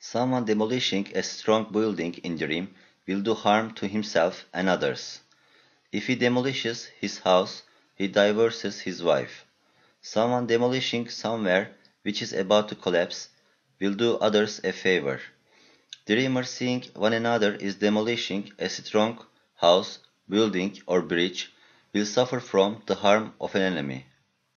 Someone demolishing a strong building in dream will do harm to himself and others. If he demolishes his house, he divorces his wife. Someone demolishing somewhere which is about to collapse will do others a favor. Dreamers seeing one another is demolishing a strong house, building, or bridge will suffer from the harm of an enemy.